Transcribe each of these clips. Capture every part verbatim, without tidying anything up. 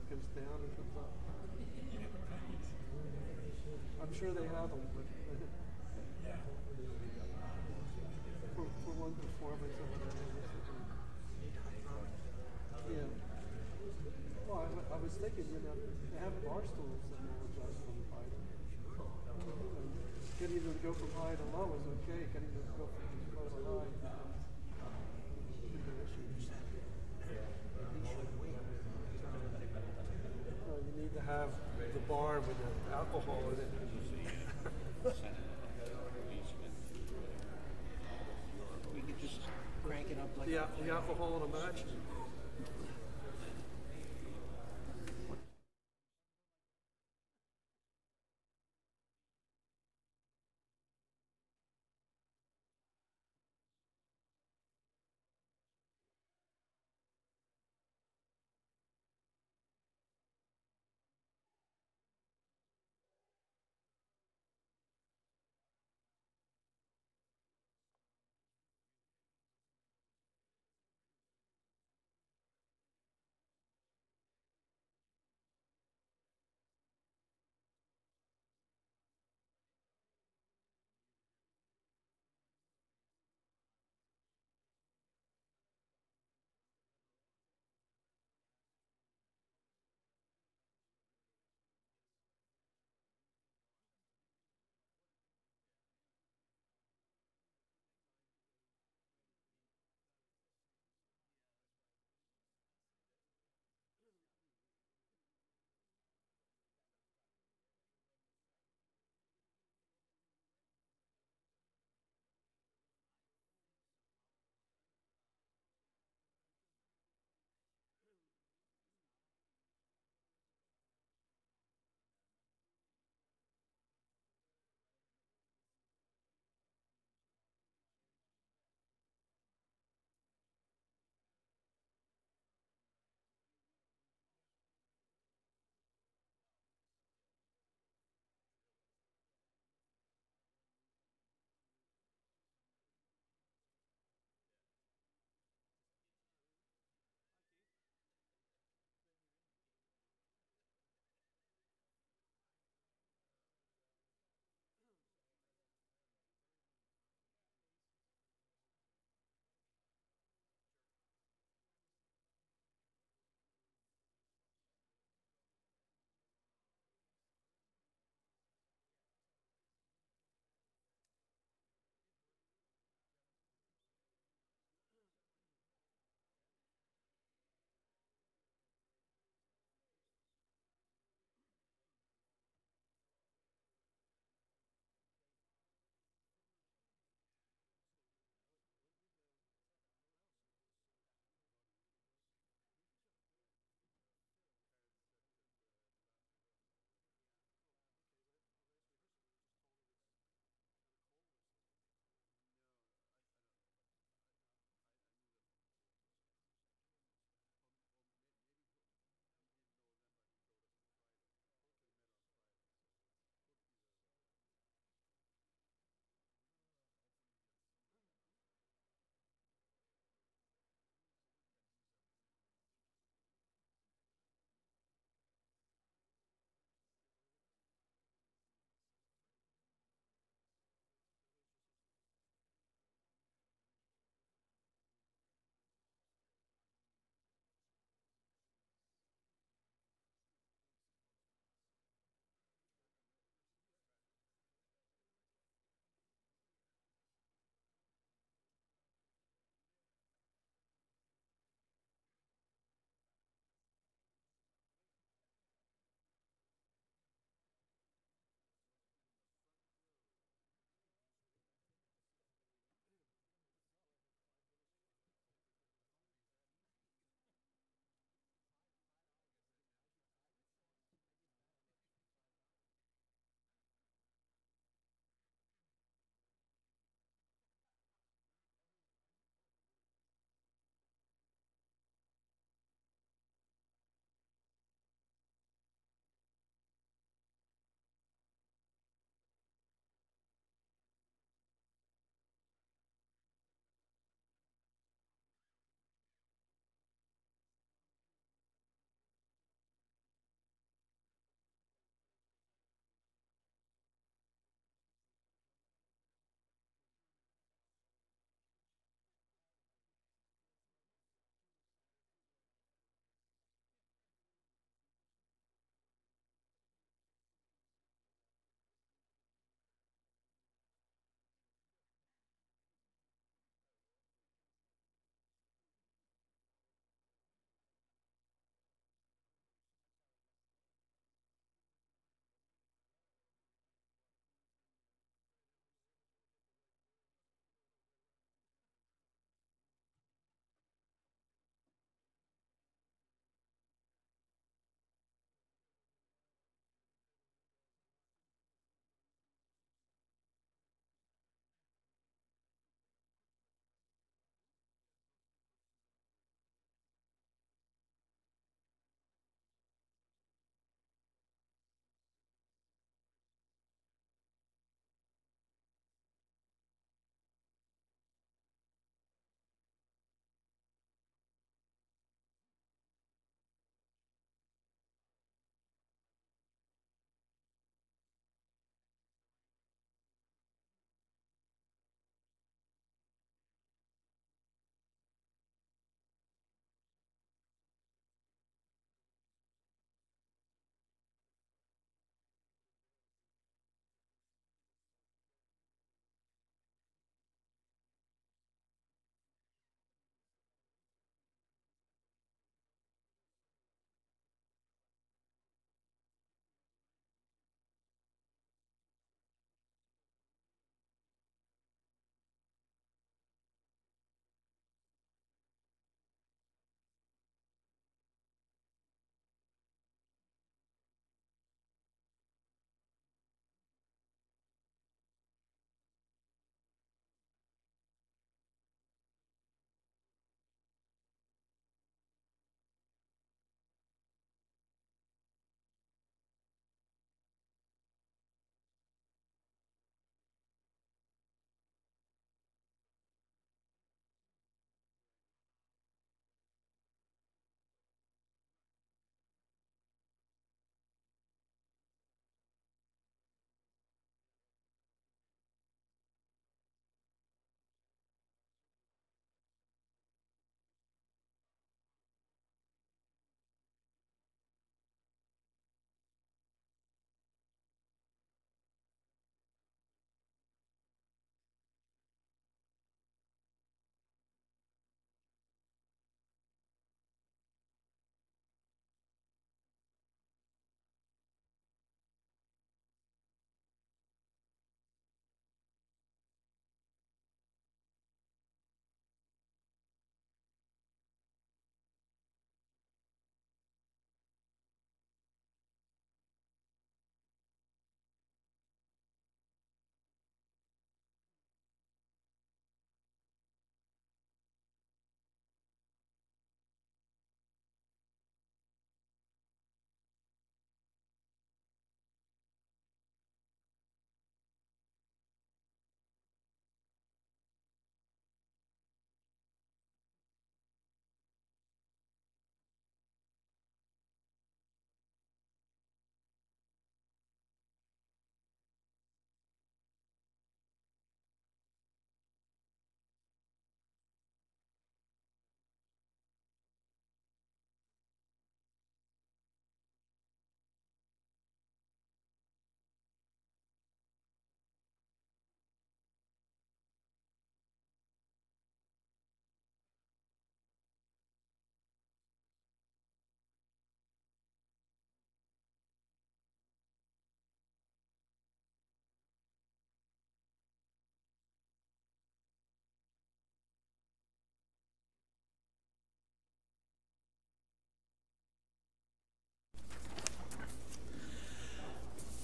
goes down and comes up. I'm sure they have them, but for, for one performance or whatever. Yeah. Well, I, I was thinking, you know, they have bar stools that will adjust from high to and getting them to go from high to low is okay. Getting them to go from low to high becomes bigger issue. So you need to have the bar with the alcohol in it. We could just crank it up like The, the alcohol in a match.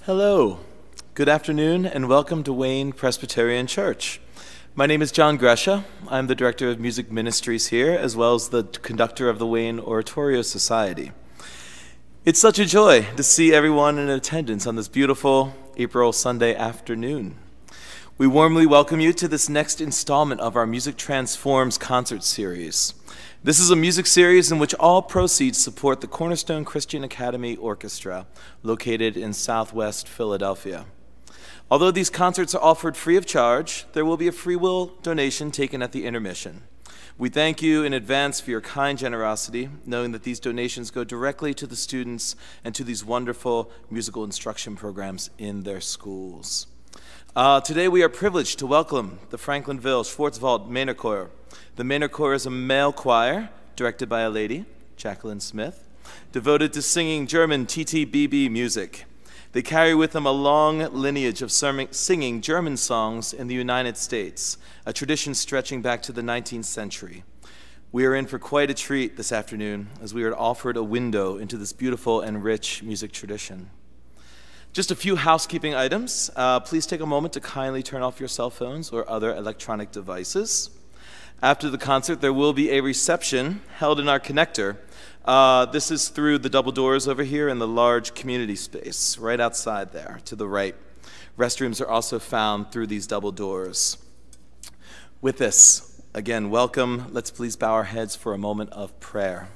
Hello, good afternoon, and welcome to Wayne Presbyterian Church. My name is John Gresha. I'm the Director of Music Ministries here, as well as the conductor of the Wayne Oratorio Society. It's such a joy to see everyone in attendance on this beautiful April Sunday afternoon. We warmly welcome you to this next installment of our Music Transforms concert series. This is a music series in which all proceeds support the Cornerstone Christian Academy Orchestra, located in Southwest Philadelphia. Although these concerts are offered free of charge, there will be a free will donation taken at the intermission. We thank you in advance for your kind generosity, knowing that these donations go directly to the students and to these wonderful musical instruction programs in their schools. Uh, today we are privileged to welcome the Franklinville Schwarzwald Männerchor. The Männerchor is a male choir directed by a lady, Jacqueline Smith, devoted to singing German T T B B music. They carry with them a long lineage of singing German songs in the United States, a tradition stretching back to the nineteenth century. We are in for quite a treat this afternoon as we are offered a window into this beautiful and rich music tradition. Just a few housekeeping items. Uh, please take a moment to kindly turn off your cell phones or other electronic devices. After the concert, there will be a reception held in our connector. Uh, this is through the double doors over here in the large community space, right outside there to the right. Restrooms are also found through these double doors. With this, again, welcome. Let's please bow our heads for a moment of prayer.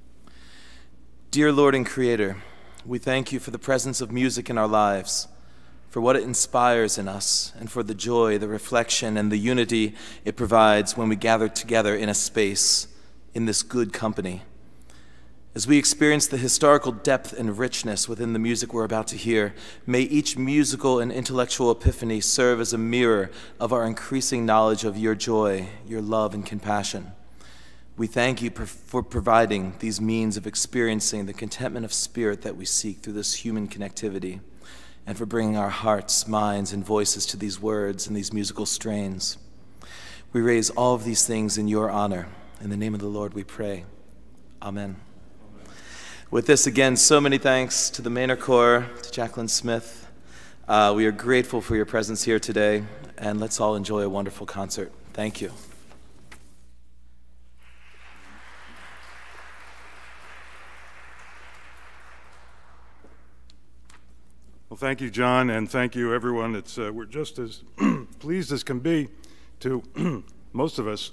Dear Lord and Creator, we thank you for the presence of music in our lives, for what it inspires in us, and for the joy, the reflection, and the unity it provides when we gather together in a space, in this good company. As we experience the historical depth and richness within the music we're about to hear, may each musical and intellectual epiphany serve as a mirror of our increasing knowledge of your joy, your love, and compassion. We thank you for providing these means of experiencing the contentment of spirit that we seek through this human connectivity, and for bringing our hearts, minds, and voices to these words and these musical strains. We raise all of these things in your honor. In the name of the Lord we pray. Amen. With this, again, so many thanks to the Männerchor, to Jacqueline Smith. Uh, we are grateful for your presence here today, and let's all enjoy a wonderful concert. Thank you. Well, thank you, John, and thank you, everyone. It's uh, we're just as pleased as can be to most of us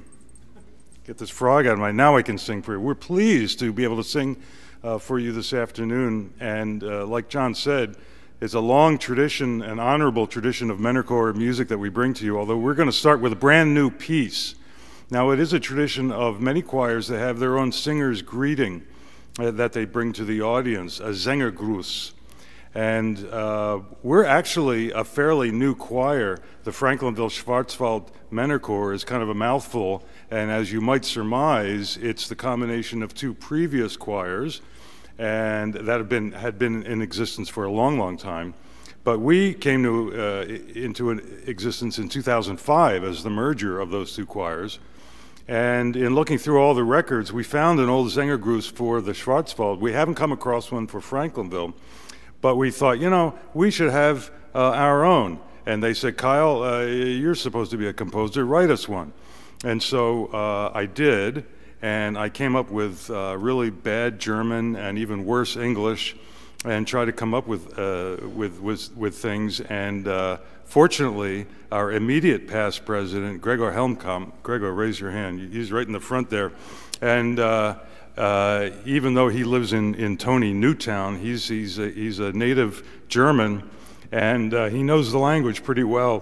get this frog out of my. Now I can sing for you. We're pleased to be able to sing uh, for you this afternoon, and uh, like John said, it's a long tradition, an honorable tradition of Männerchor music that we bring to you. Although we're going to start with a brand new piece. Now, it is a tradition of many choirs that have their own singer's greeting uh, that they bring to the audience, a Sängergruß. And uh, we're actually a fairly new choir. The Franklinville Schwarzwald Männerchor is kind of a mouthful, and as you might surmise, it's the combination of two previous choirs, and that have been, had been in existence for a long, long time. But we came to, uh, into an existence in two thousand five as the merger of those two choirs. And in looking through all the records, we found an old Sängergruß for the Schwarzwald. We haven't come across one for Franklinville. But we thought, you know, we should have uh, our own. And they said, Kyle, uh, you're supposed to be a composer, write us one. And so uh, I did, and I came up with uh, really bad German and even worse English, and tried to come up with, uh, with, with, with things. And uh, fortunately, our immediate past president, Gregor Helmkamp, Gregor, raise your hand, he's right in the front there. And uh, Uh, even though he lives in, in Tony Newtown, he's, he's, a, he's a native German, and uh, he knows the language pretty well.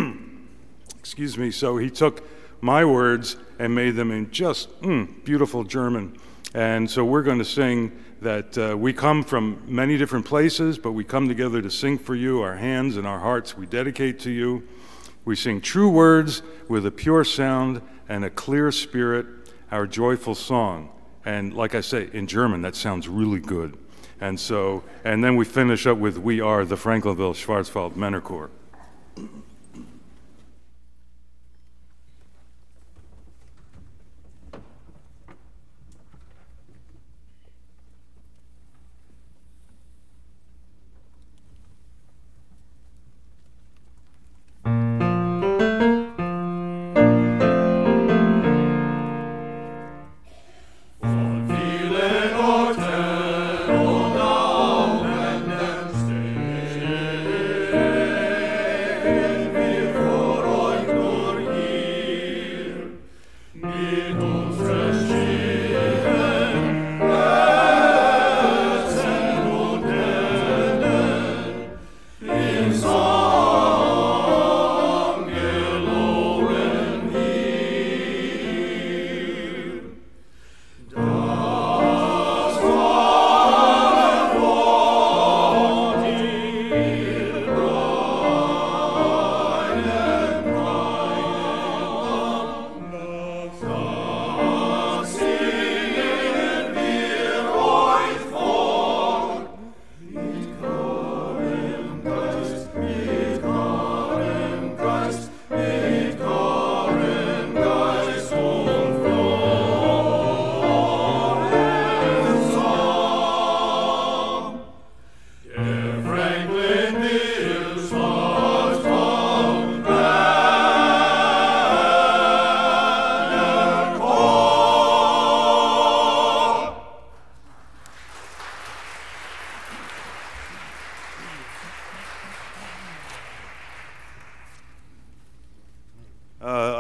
Excuse me, so he took my words and made them in just mm, beautiful German. And so we're going to sing that uh, we come from many different places, but we come together to sing for you, our hands and our hearts we dedicate to you. We sing true words with a pure sound and a clear spirit, our joyful song. And like I say, in German, that sounds really good. And so, and then we finish up with We Are the Franklinville Schwarzwald Männerchor.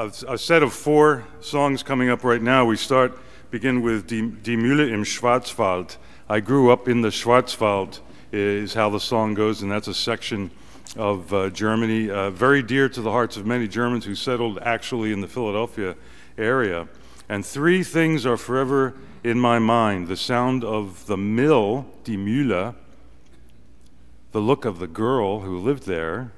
Uh, a set of four songs coming up right now. We start, begin with Die, Die Mühle im Schwarzwald. I grew up in the Schwarzwald is how the song goes, and that's a section of uh, Germany, uh, very dear to the hearts of many Germans who settled actually in the Philadelphia area. And three things are forever in my mind: the sound of the mill, Die Mühle, the look of the girl who lived there,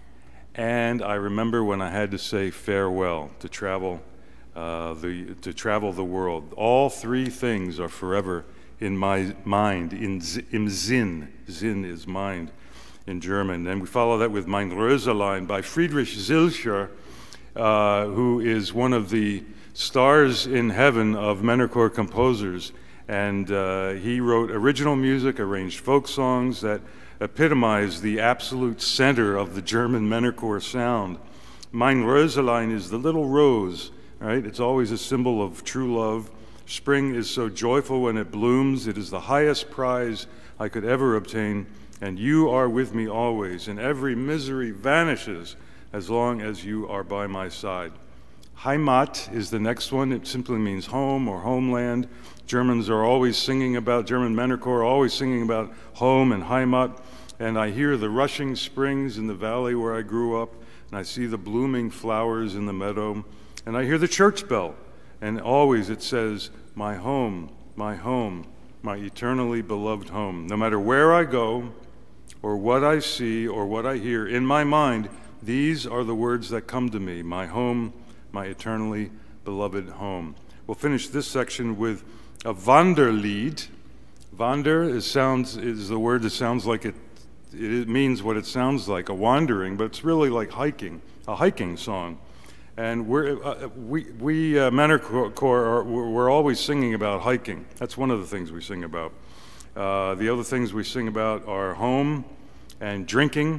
and I remember when I had to say farewell to travel, uh, the, to travel the world. All three things are forever in my mind, in, im Sinn. Sinn is mind in German. And we follow that with Mein Röselein by Friedrich Zilcher, uh, who is one of the stars in heaven of Männerchor composers. And uh, he wrote original music, arranged folk songs that epitomize the absolute center of the German Männerchor sound. Mein Röselein is the little rose, right? It's always a symbol of true love. Spring is so joyful when it blooms. It is the highest prize I could ever obtain, and you are with me always, and every misery vanishes as long as you are by my side. Heimat is the next one. It simply means home or homeland. Germans are always singing about, German Männerchor are always singing about home and Heimat. And I hear the rushing springs in the valley where I grew up, and I see the blooming flowers in the meadow, and I hear the church bell, and always it says, my home, my home, my eternally beloved home. No matter where I go, or what I see, or what I hear, in my mind, these are the words that come to me: my home, my eternally beloved home. We'll finish this section with a Wanderlied. Wander is, sounds, is the word that sounds like it, it means what it sounds like, a wandering, but it's really like hiking, a hiking song. And we're, uh, we, we uh, Männerchor, are, we're always singing about hiking. That's one of the things we sing about. Uh, the other things we sing about are home and drinking,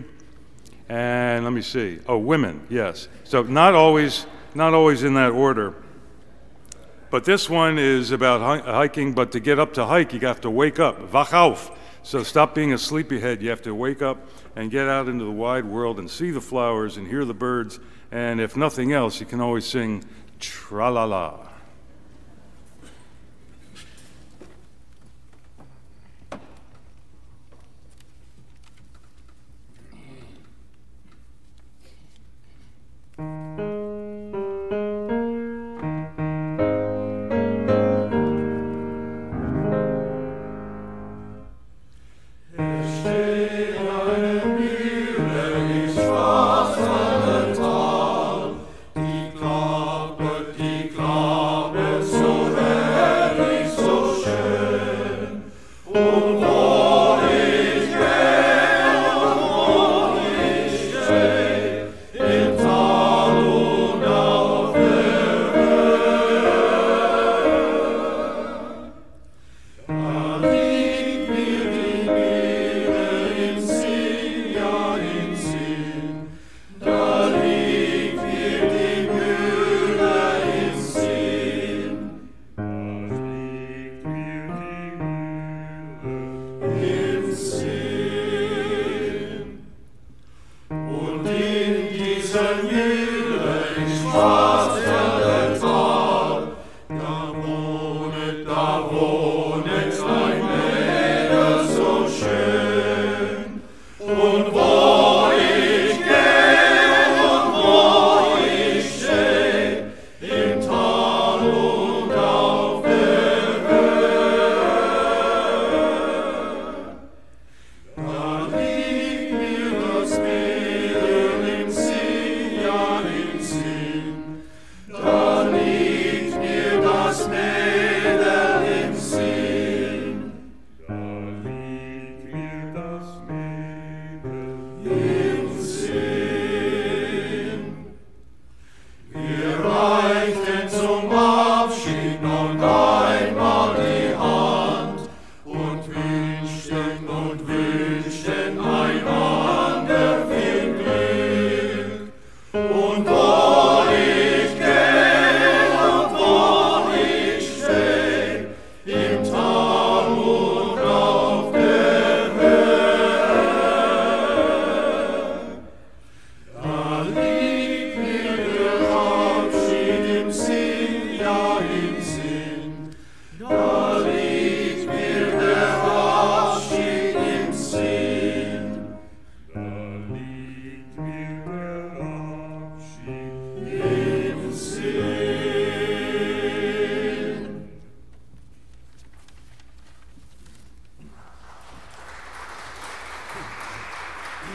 and let me see, oh, women, yes. So not always, not always in that order. But this one is about hiking, but to get up to hike, you have to wake up, wach auf. So stop being a sleepyhead. You have to wake up and get out into the wide world and see the flowers and hear the birds. And if nothing else, you can always sing tra-la-la. Da liegt mir der Abschied.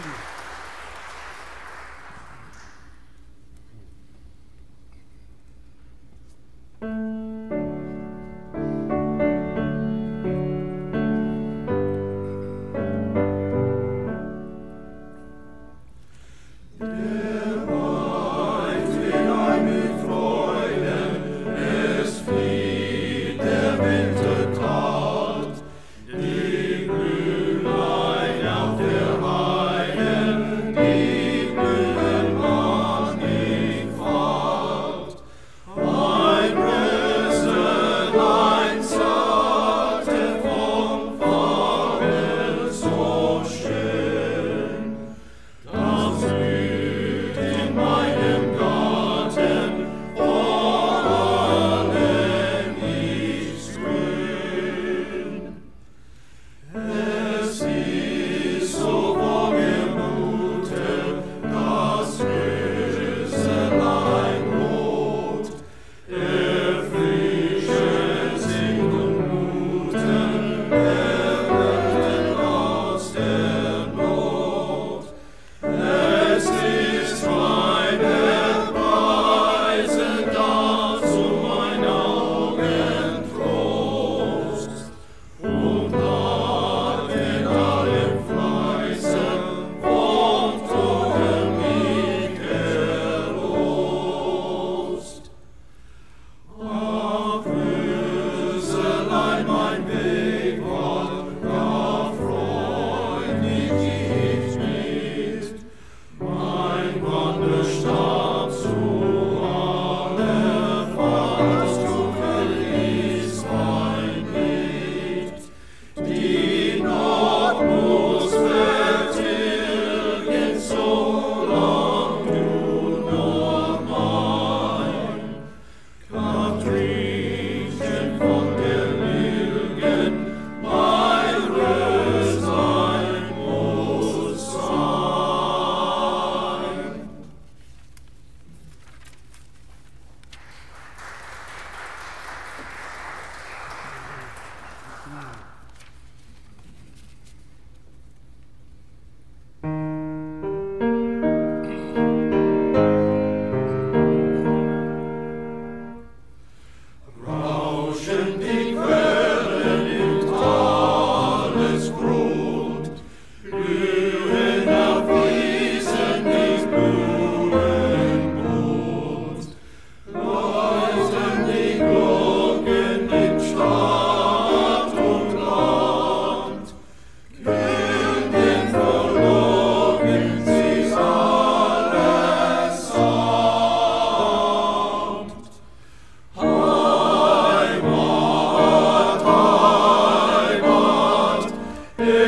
Heimat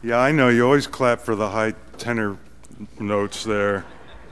Yeah, I know, you always clap for the high tenor notes there.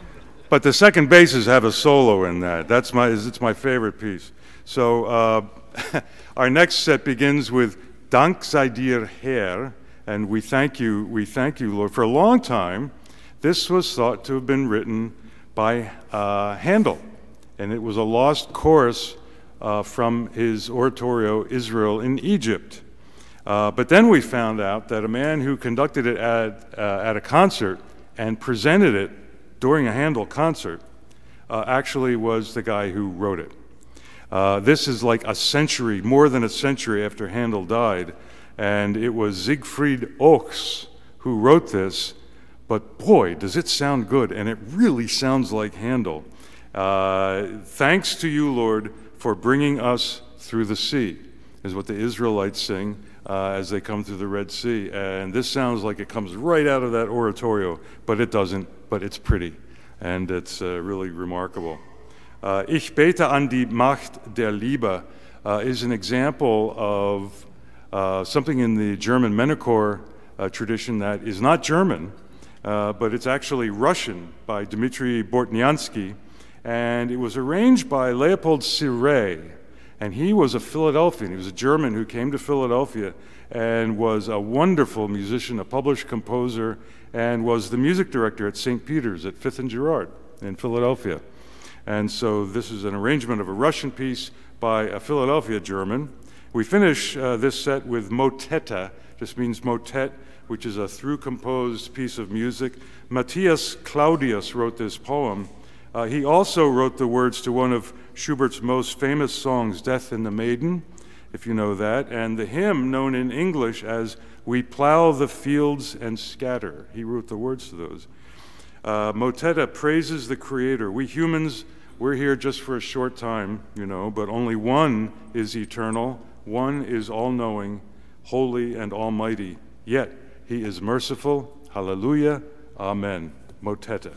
But the second basses have a solo in that. That's my, it's my favorite piece. So uh, our next set begins with Dank sei dir, Herr, and we thank you, we thank you, Lord. For a long time, this was thought to have been written by uh, Handel, and it was a lost chorus uh, from his oratorio, Israel in Egypt. Uh, but then we found out that a man who conducted it at, uh, at a concert and presented it during a Handel concert uh, actually was the guy who wrote it. Uh, this is like a century, more than a century after Handel died, and it was Siegfried Ochs who wrote this, but boy, does it sound good, and it really sounds like Handel. Uh, thanks to you, Lord, for bringing us through the sea, is what the Israelites sing uh, as they come through the Red Sea. And this sounds like it comes right out of that oratorio, but it doesn't, but it's pretty, and it's uh, really remarkable. Uh, Ich bete an die Macht der Liebe uh, is an example of uh, something in the German Menuchor uh, tradition that is not German, uh, but it's actually Russian by Dmitri Bortniansky, and it was arranged by Leopold Siré, and he was a Philadelphian. He was a German who came to Philadelphia and was a wonderful musician, a published composer, and was the music director at Saint Peter's at Fifth and Girard in Philadelphia. And so this is an arrangement of a Russian piece by a Philadelphia German. We finish uh, this set with motetta, just means motet, which is a through-composed piece of music. Matthias Claudius wrote this poem. Uh, he also wrote the words to one of Schubert's most famous songs, Death in the Maiden, if you know that, and the hymn known in English as We Plow the Fields and Scatter. He wrote the words to those. Uh, motetta praises the Creator. We humans, we're here just for a short time, you know, but only one is eternal, one is all-knowing, holy and almighty, yet he is merciful. Hallelujah, amen. Motetta.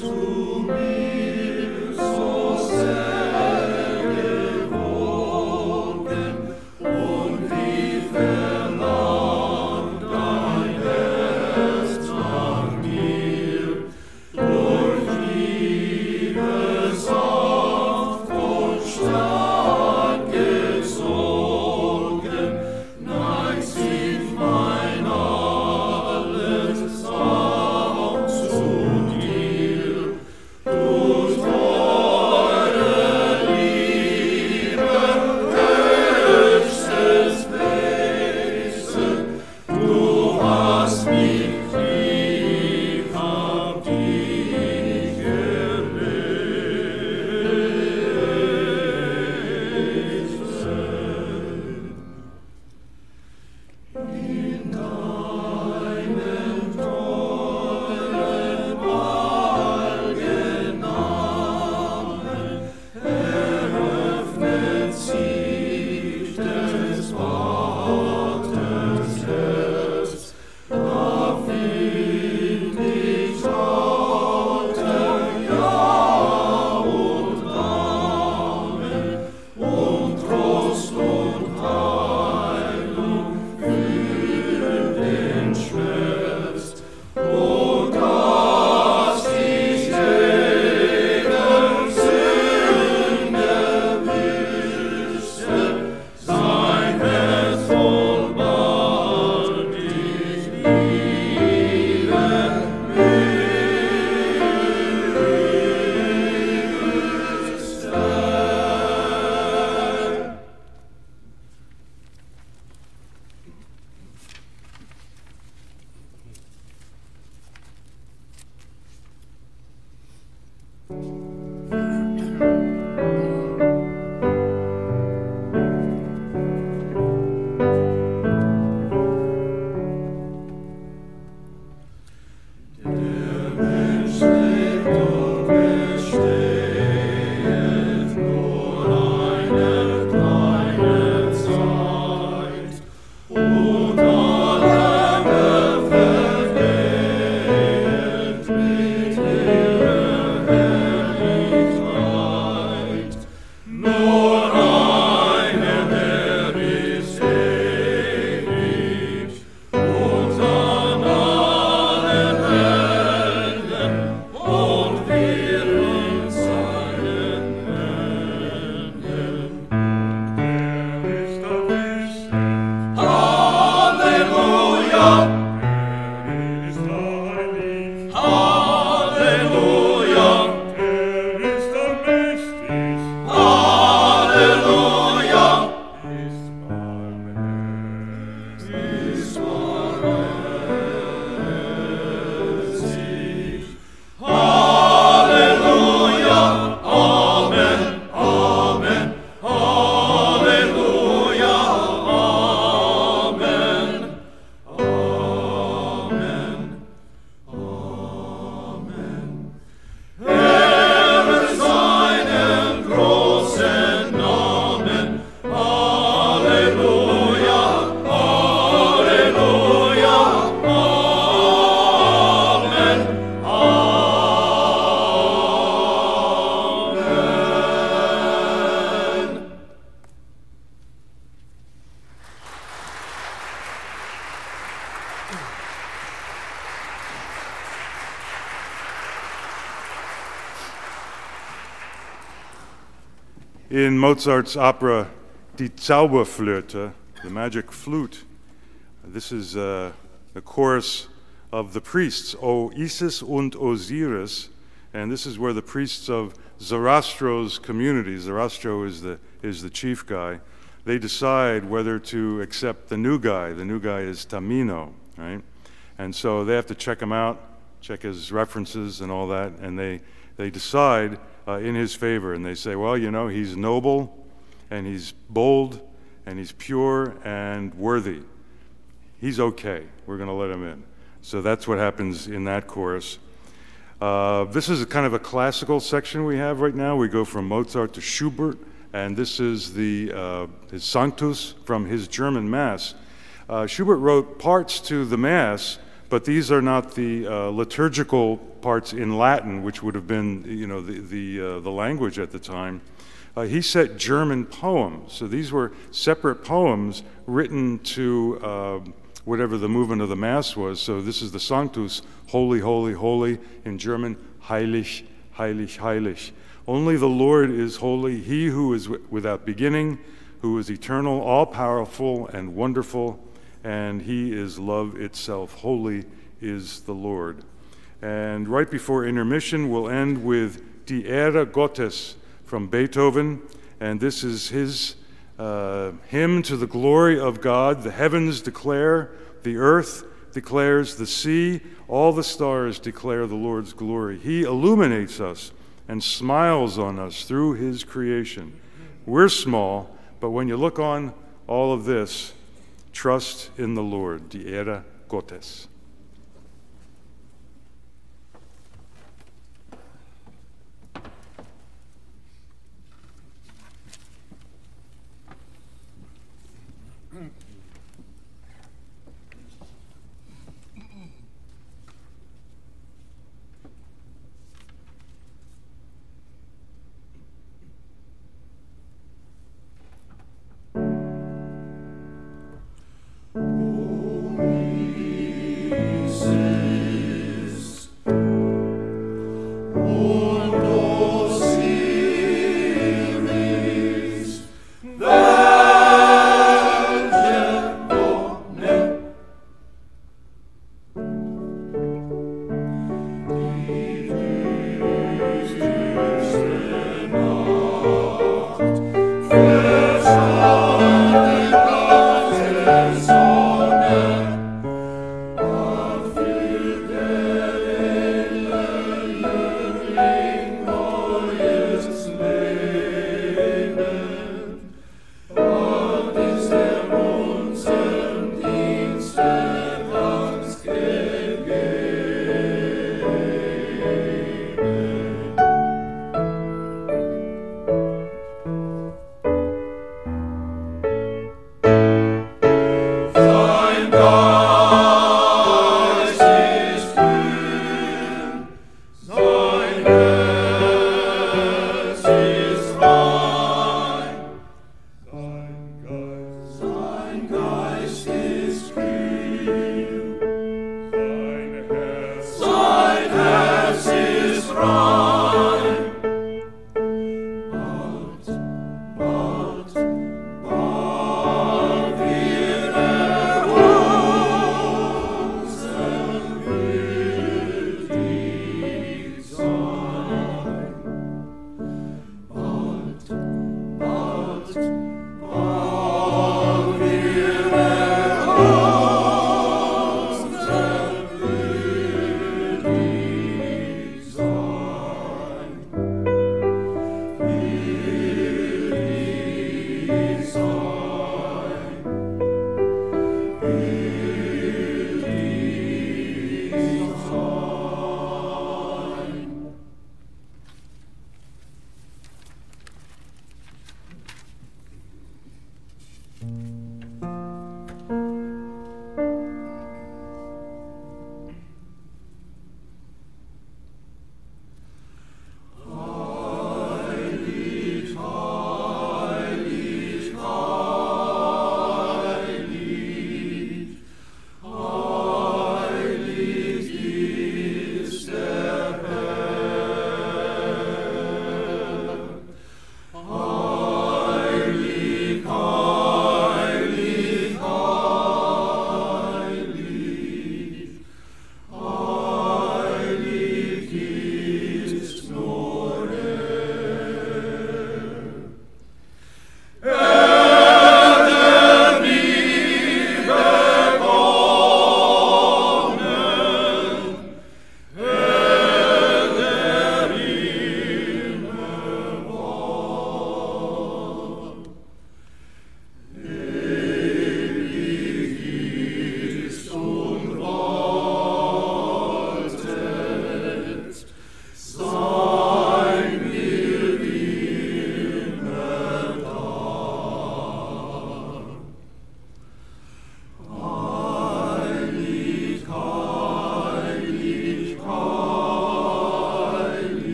In Mozart's opera Die Zauberflöte, the magic flute, this is uh, the chorus of the priests, O Isis und Osiris, and this is where the priests of Zoroastro's community, Zoroastro is the, is the chief guy, they decide whether to accept the new guy. The new guy is Tamino, right? And so they have to check him out, check his references and all that, and they, they decide uh, in his favor, and they say, well, you know, he's noble, and he's bold, and he's pure and worthy. He's okay. We're going to let him in. So that's what happens in that chorus. Uh, this is a kind of a classical section we have right now. We go from Mozart to Schubert, and this is the uh, his Sanctus from his German Mass. Uh, Schubert wrote parts to the Mass, but these are not the uh, liturgical parts in Latin, which would have been, you know, the the, uh, the language at the time. Uh, he set German poems. So these were separate poems written to uh, whatever the movement of the Mass was. So this is the Sanctus, holy, holy, holy, in German, heilig, heilig, heilig. Only the Lord is holy, he who is without beginning, who is eternal, all-powerful and wonderful, and he is love itself. Holy is the Lord. And right before intermission, we'll end with Die Ehre Gottes from Beethoven, and this is his uh, hymn to the glory of God. The heavens declare, the earth declares, the sea, all the stars declare the Lord's glory. He illuminates us and smiles on us through his creation. We're small, but when you look on all of this, trust in the Lord. Die Ehre Gottes.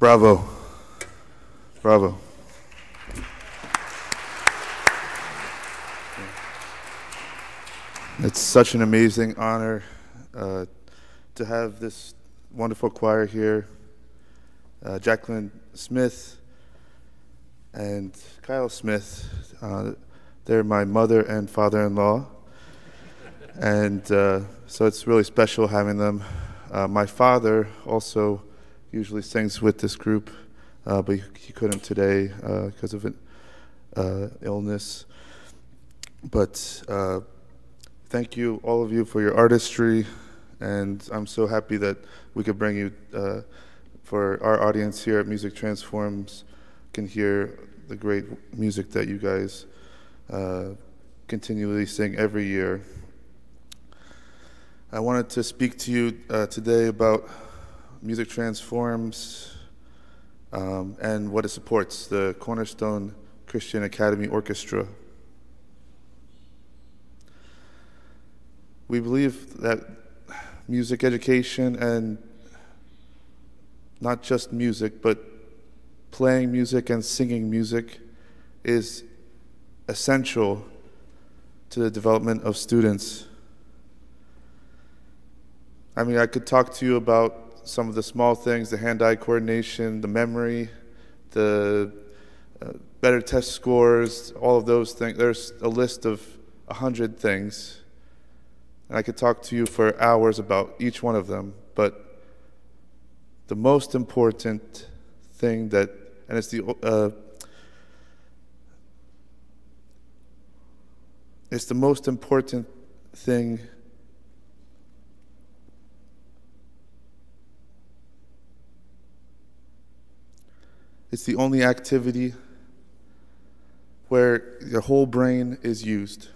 Bravo. Bravo. It's such an amazing honor uh, to have this wonderful choir here. Uh, Jacqueline Smith and Kyle Smith, uh, they're my mother and father-in-law. And uh, so it's really special having them. Uh, my father also usually sings with this group, uh, but he couldn't today uh, because of an uh, illness. But uh, thank you, all of you, for your artistry, and I'm so happy that we could bring you, uh, for our audience here at Music Transforms, can hear the great music that you guys uh, continually sing every year. I wanted to speak to you uh, today about Music Transforms um, and what it supports, the Cornerstone Christian Academy Orchestra. We believe that music education, and not just music, but playing music and singing music, is essential to the development of students. I mean, I could talk to you about some of the small things, the hand-eye coordination, the memory, the uh, better test scores, all of those things. There's a list of a hundred things. And I could talk to you for hours about each one of them, but the most important thing that, and it's the, uh, it's the most important thing It's the only activity where your whole brain is used.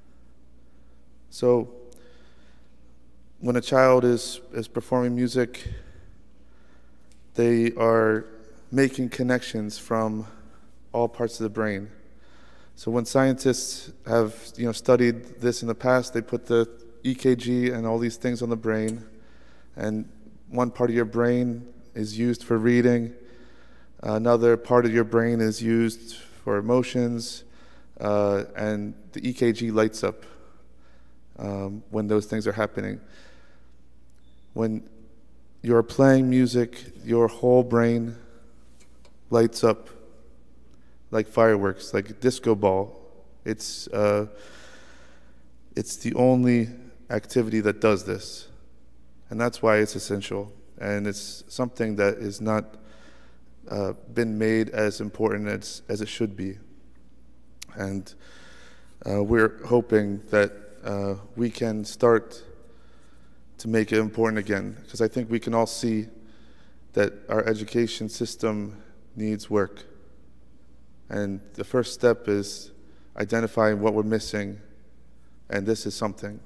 So when a child is, is performing music, they are making connections from all parts of the brain. So when scientists have you know, studied this in the past, they put the E K G and all these things on the brain, and one part of your brain is used for reading, another part of your brain is used for emotions, uh, and the E K G lights up um, when those things are happening. When you're playing music, your whole brain lights up like fireworks, like a disco ball. It's, uh, it's the only activity that does this, and that's why it's essential, and it's something that is not Uh, been made as important as, as it should be. And uh, we're hoping that uh, we can start to make it important again, because I think we can all see that our education system needs work. And the first step is identifying what we're missing, and this is something.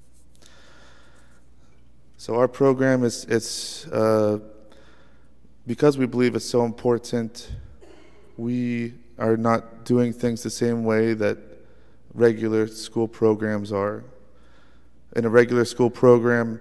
So our program is, it's, uh, because we believe it's so important, we are not doing things the same way that regular school programs are. In a regular school program,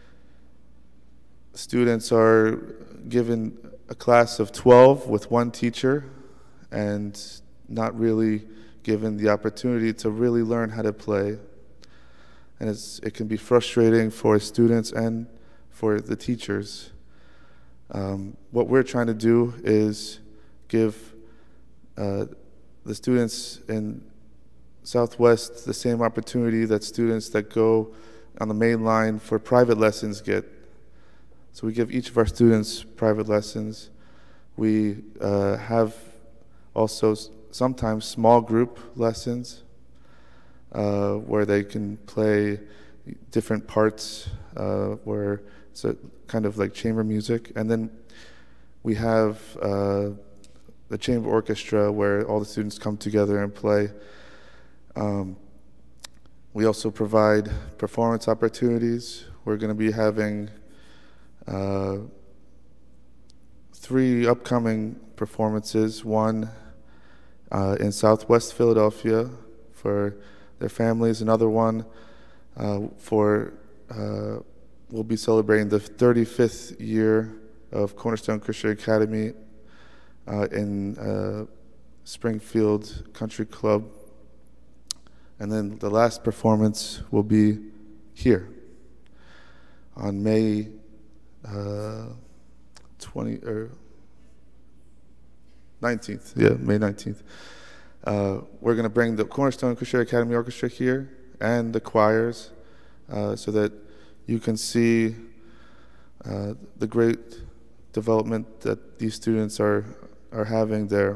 students are given a class of twelve with one teacher and not really given the opportunity to really learn how to play. And it's, it can be frustrating for students and for the teachers. Um, what we're trying to do is give uh, the students in Southwest the same opportunity that students that go on the main line for private lessons get. So we give each of our students private lessons. We uh, have also sometimes small group lessons uh, where they can play different parts uh, where it's a kind of like chamber music. And then we have uh, the chamber orchestra where all the students come together and play. Um, we also provide performance opportunities. We're going to be having uh, three upcoming performances, one uh, in Southwest Philadelphia for their families, another one uh, for uh, we'll be celebrating the thirty-fifth year of Cornerstone Christian Academy uh, in uh, Springfield Country Club. And then the last performance will be here on May uh, twentieth or nineteenth. Yeah, May nineteenth. Uh, we're going to bring the Cornerstone Christian Academy Orchestra here and the choirs uh, so that you can see uh, the great development that these students are, are having there.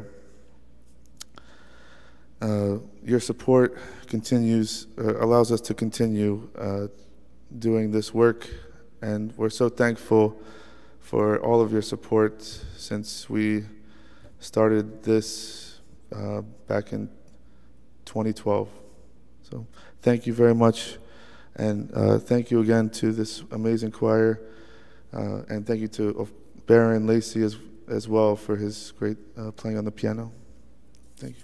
Uh, your support continues, uh, allows us to continue uh, doing this work, and we're so thankful for all of your support since we started this uh, back in twenty twelve. So thank you very much, and uh, thank you again to this amazing choir, uh, and thank you to uh, Baron Lacey as, as well for his great uh, playing on the piano. Thank you.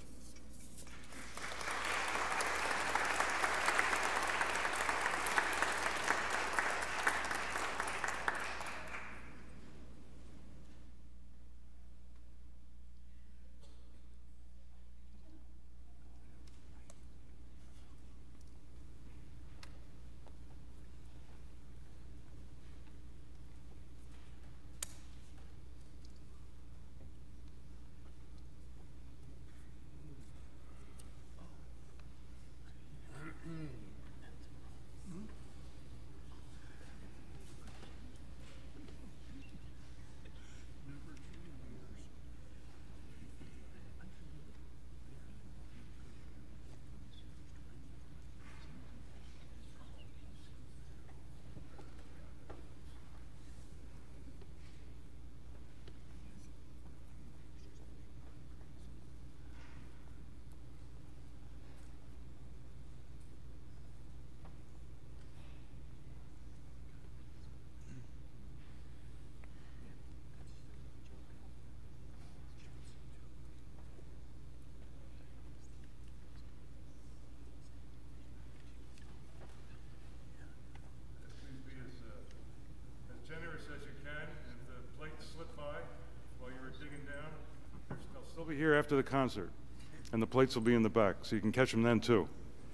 They'll be here after the concert, and the plates will be in the back, so you can catch them then too.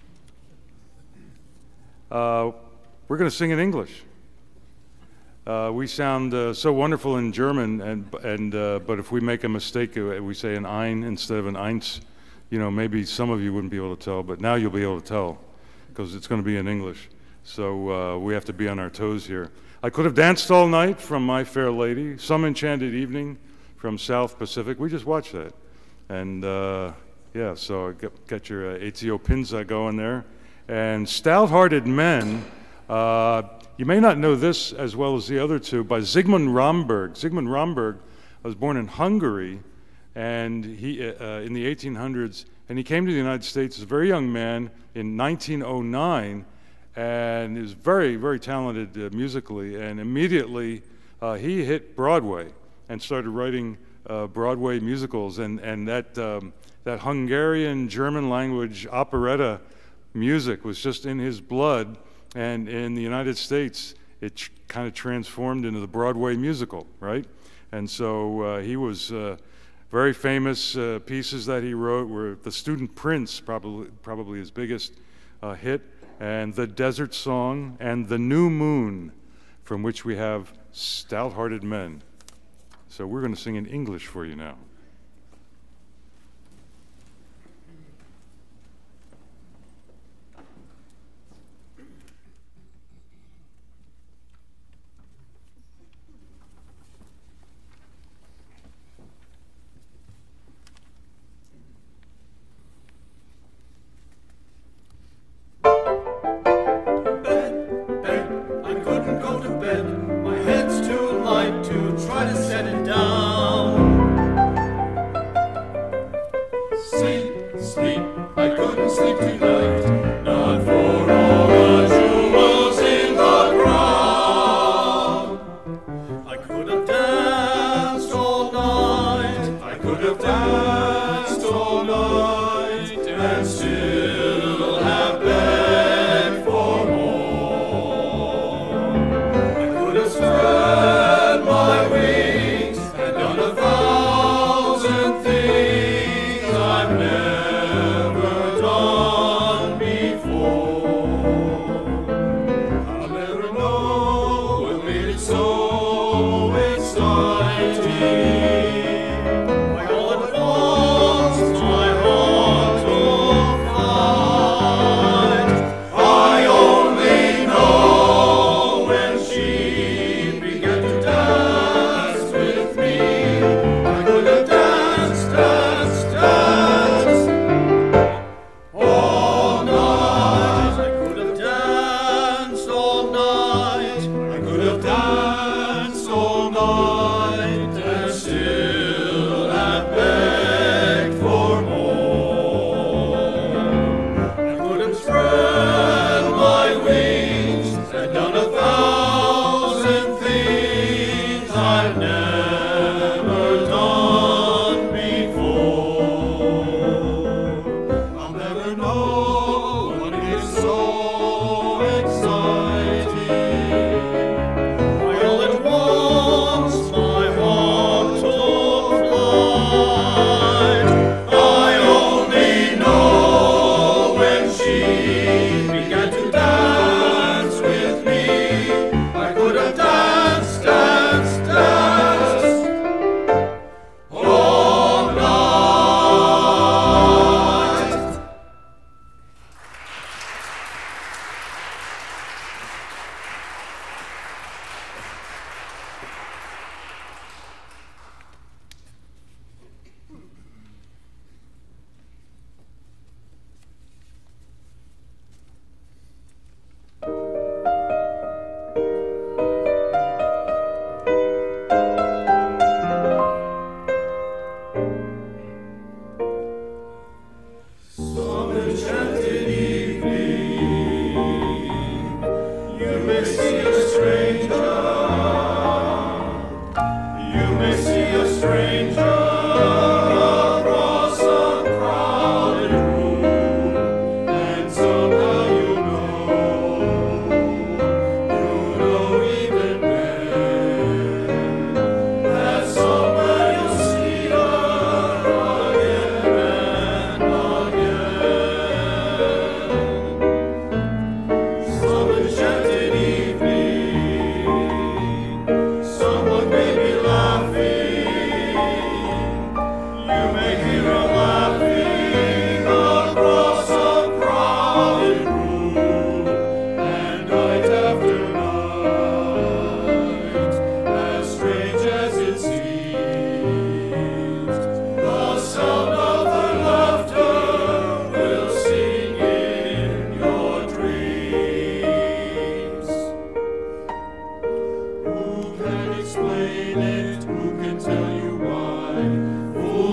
Uh, we're going to sing in English. Uh, we sound uh, so wonderful in German, and and uh, but if we make a mistake, uh, we say an ein instead of an eins. You know, maybe some of you wouldn't be able to tell, but now you'll be able to tell because it's going to be in English. So uh, we have to be on our toes here. I could have danced all night from My Fair Lady, Some Enchanted Evening from South Pacific. We just watched that. And uh, yeah, so get, get your uh, Ezio Pinza going there. And Stout-Hearted Men, uh, you may not know this as well as the other two, by Zygmunt Romberg. Zygmunt Romberg was born in Hungary and he, uh, in the eighteen hundreds, and he came to the United States as a very young man in nineteen oh nine, and he was very, very talented uh, musically, and immediately uh, he hit Broadway and started writing uh, Broadway musicals, and, and that, um, that Hungarian German language operetta music was just in his blood, and in the United States it kind of transformed into the Broadway musical, right? And so uh, he was uh, very famous uh, pieces that he wrote were The Student Prince, probably, probably his biggest uh, hit, and The Desert Song, and The New Moon, from which we have Stout-Hearted Men. So we're going to sing in English for you now. My head's too light to try to set it down.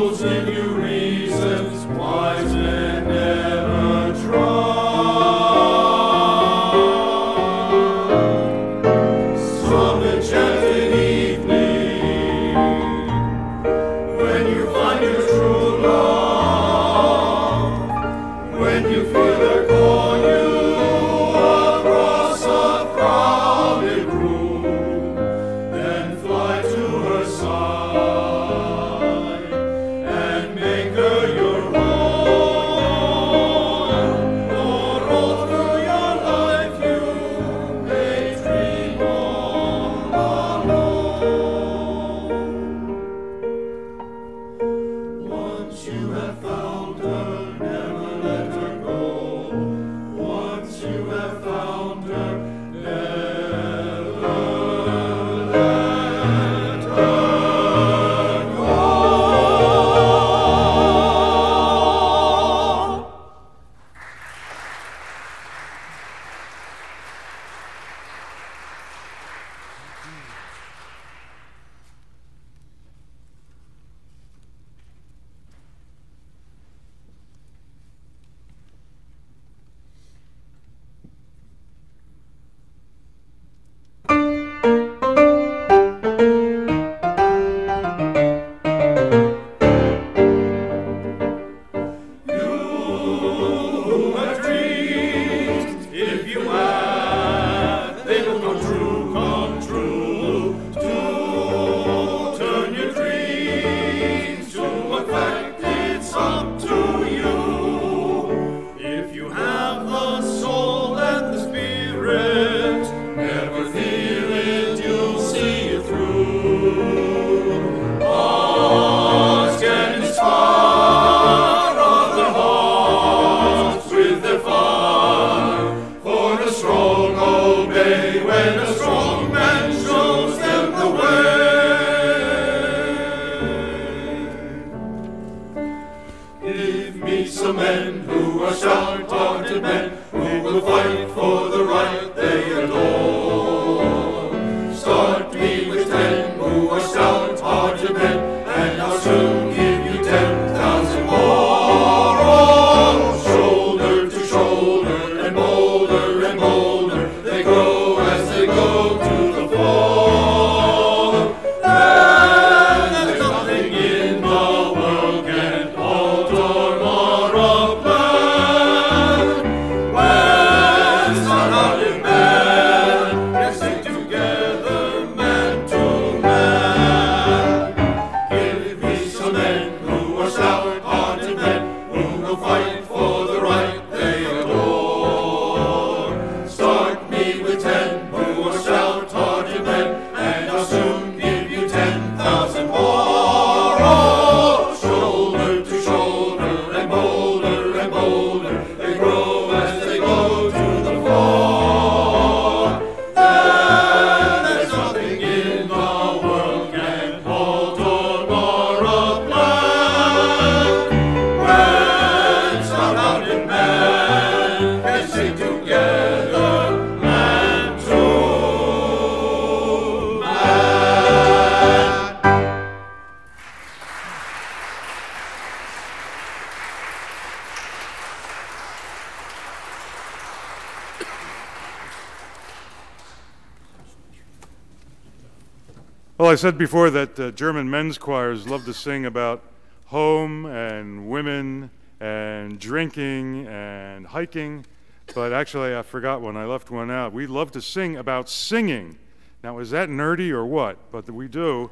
Well, I said before that uh, German men's choirs love to sing about home and women and drinking and hiking, but actually I forgot one. I left one out. We love to sing about singing. Now, is that nerdy or what? But we do.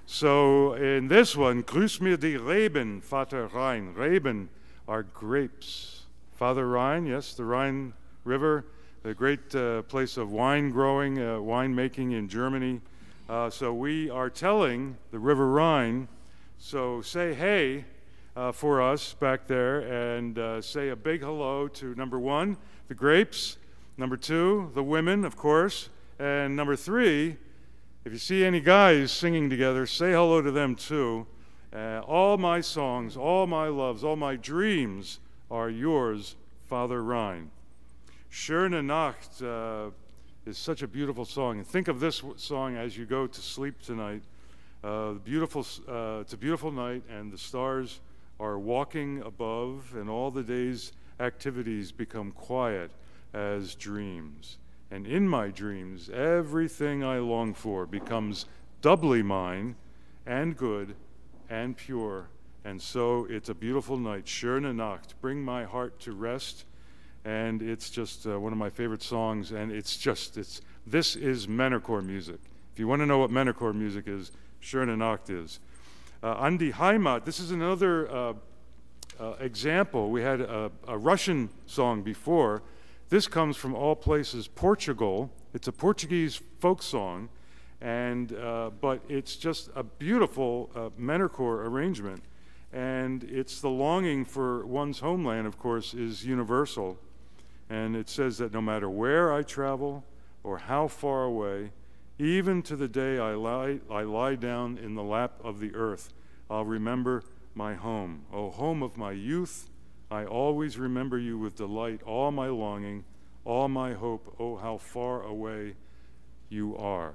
So in this one, Grüß mir die Reben, Vater Rhein. Reben are grapes. Father Rhine, yes, the Rhine River, the great uh, place of wine growing, uh, wine making in Germany. Uh, so we are telling the River Rhine, so say hey uh, for us back there, and uh, say a big hello to number one, the grapes, number two, the women, of course, and number three, if you see any guys singing together, say hello to them too. Uh, all my songs, all my loves, all my dreams are yours, Father Rhine. Schöne Nacht uh, is such a beautiful song. And think of this song as you go to sleep tonight. Uh, beautiful, uh, it's a beautiful night, and the stars are walking above, and all the day's activities become quiet as dreams. And in my dreams, everything I long for becomes doubly mine, and good, and pure. And so it's a beautiful night. Schöne Nacht, bring my heart to rest. And it's just uh, one of my favorite songs, and it's just, it's, this is menorcore music. If you want to know what menorcore music is, Schöne Nacht is. Uh, An die Heimat, this is another uh, uh, example. We had a, a Russian song before. This comes from all places, Portugal. It's a Portuguese folk song, and, uh, but it's just a beautiful uh, menorcore arrangement. And it's the longing for one's homeland, of course, is universal. And it says that no matter where I travel or how far away, even to the day I lie, I lie down in the lap of the earth, I'll remember my home. O home of my youth, I always remember you with delight, all my longing, all my hope, oh, how far away you are.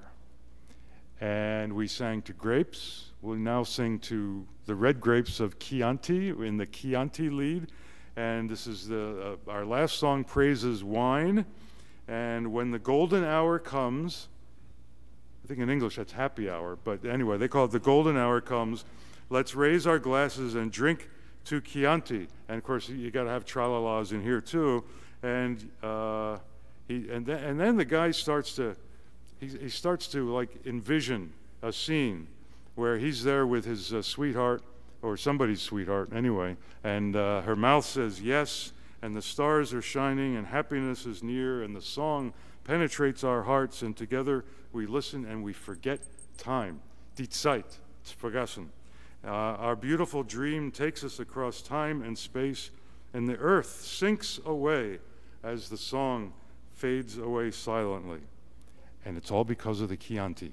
And we sang to grapes. We'll now sing to the red grapes of Chianti in the Chianti lead. And this is the, uh, our last song, praises wine. And when the golden hour comes, I think in English that's happy hour, but anyway, they call it the golden hour comes, let's raise our glasses and drink to Chianti. And of course, you got to have tra-la-las in here too. And, uh, he, and, then, and then the guy starts to, he, he starts to like envision a scene where he's there with his uh, sweetheart, or somebody's sweetheart anyway, and uh, her mouth says yes, and the stars are shining, and happiness is near, and the song penetrates our hearts, and together we listen and we forget time. Die Zeit, it's vergessen. Uh, our beautiful dream takes us across time and space, and the earth sinks away as the song fades away silently. And it's all because of the Chianti.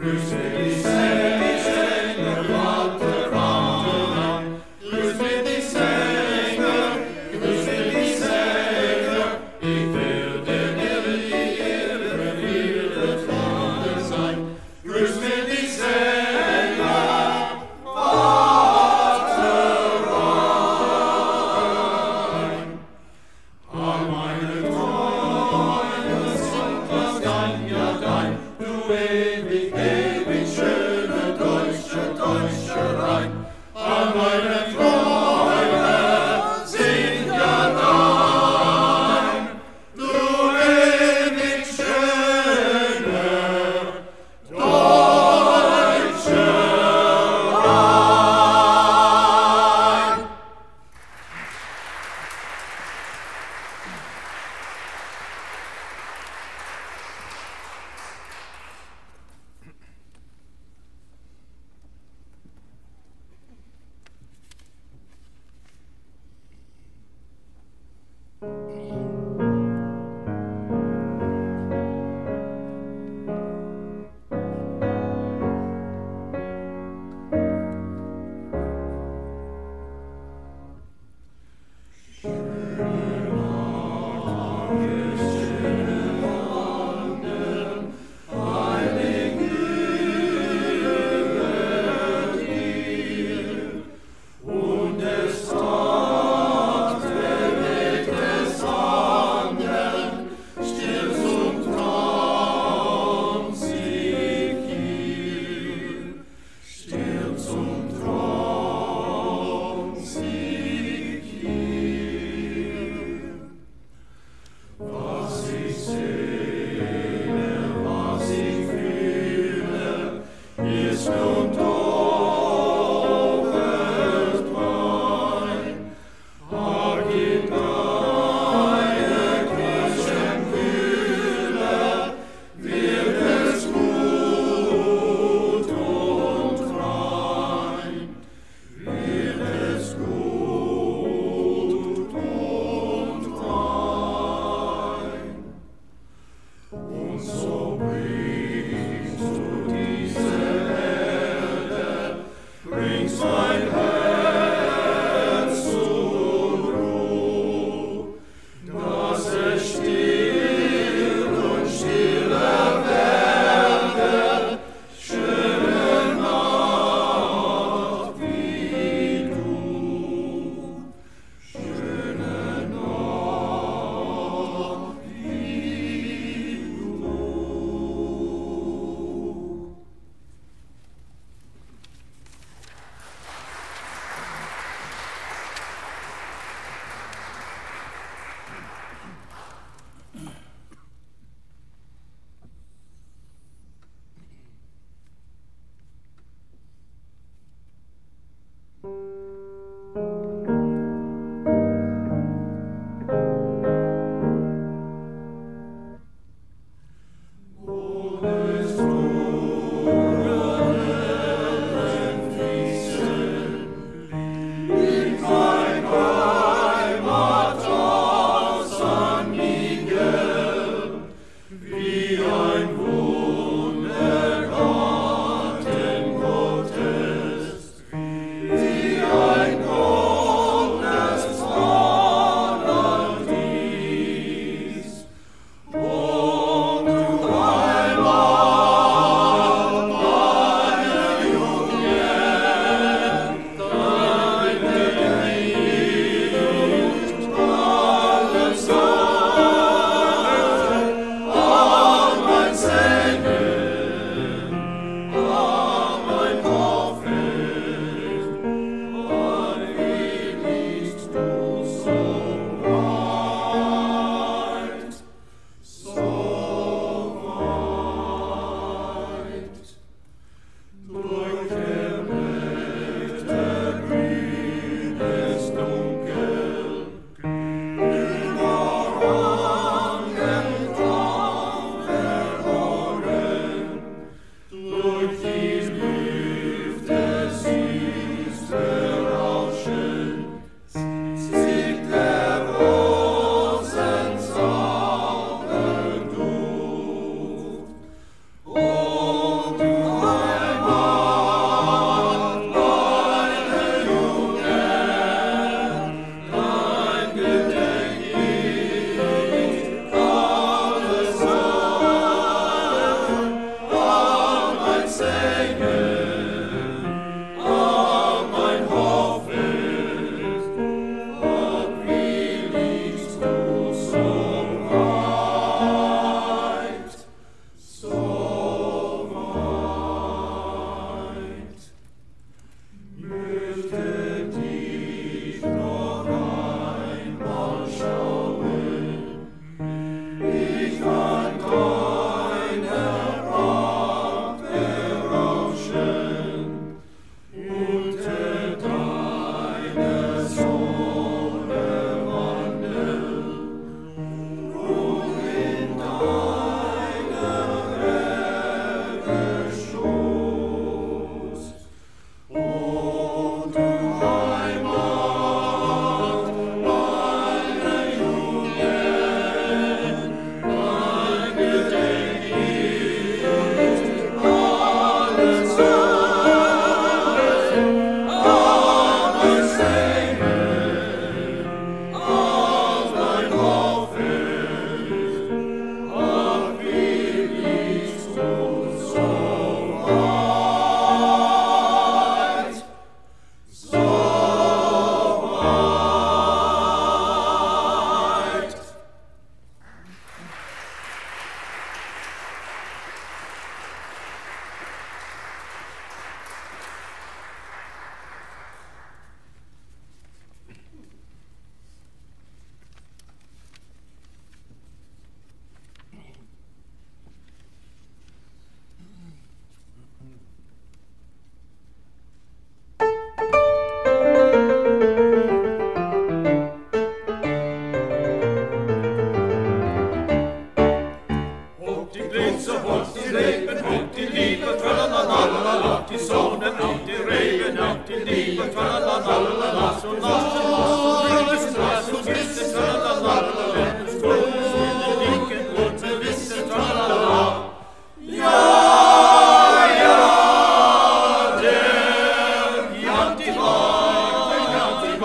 Grüß mit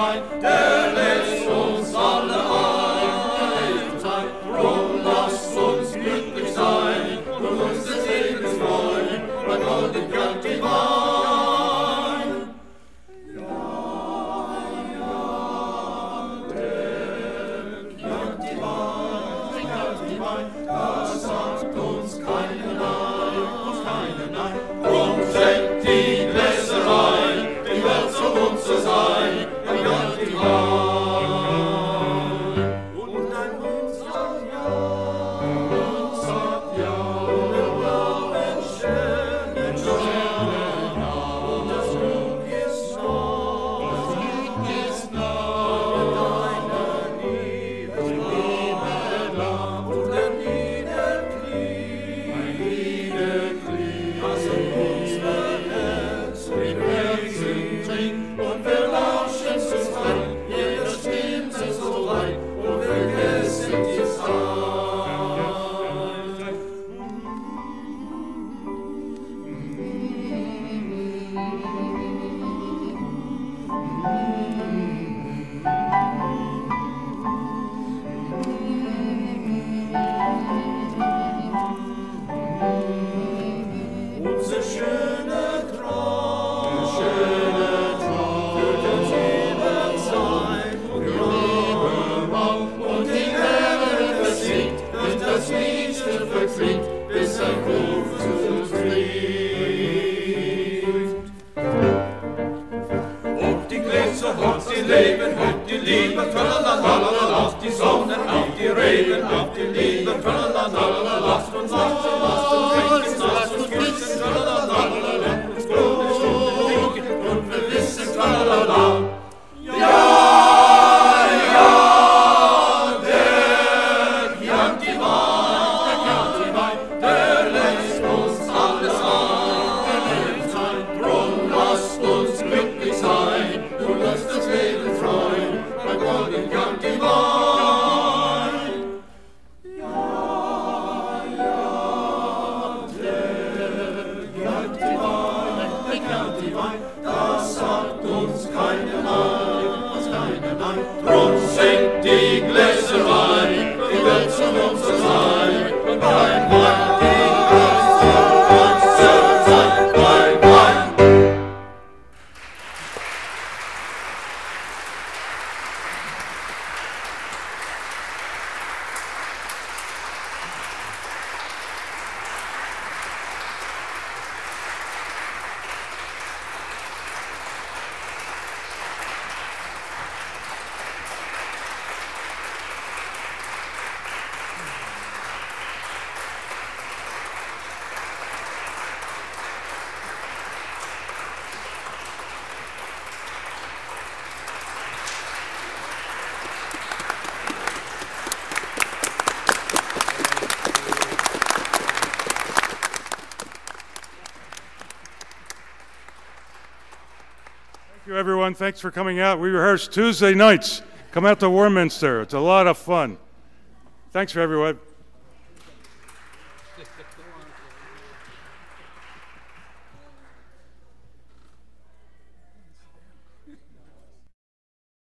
Divine, der lässt uns alle ein. Drum lasst uns glücklich sein und uns des Lebens freuen, bei Golden Young Divine. Das sagt uns keine Nein, uns keine Nein. Drum schenkt die Gläser rein, die Welt soll unser sein, ein Gott die Wahl. Und ein Hund sagt ja, Hund sagt ja, und der Blumen schönen schönen nah. Und das Glück ist nah, das Glück ist nah, mit deiner Liebe, Liebe nah. Und der Niederknie, ein Niederknie, das in unser Herz im Herzen trinkt. Und wir lauschen zu zweit, jeder Stimme sind so weit, und vergessen die Zeit. Unser schöner Traum, der schöne Traum, wird uns ewig sein, und Raum, und die Erde versinkt, und das Liedchen verklingt, bis ein Ruf zu uns fliegt. Ob die Gläser, ob die Leben, ob die Liebe, tralalala, auf die Sonne, auf die Regen, auf die Liebe, tralalala, lasst uns lachen, lasst uns trinken, lasst uns küssen, tralalala, uns gute Stunde trinken, und wir wissen, tralalala. Ja, ja, der Young Divine, der Young Divine, der lässt uns alles ein. Drum lasst uns glücklich sein und lasst das Leben freuen, bei Golden Young Divine. Ja, ja, der Young Divine, der Young Divine, das sagt uns keine Nein, uns keine Nein. Drum schenkt die Gläser rein, die Welt soll unser sein, und beim Wein die Welt soll unser sein, beim Wein. Thank you, everyone. Thanks for coming out. We rehearse Tuesday nights. Come out to Warminster. It's a lot of fun. Thanks for everyone.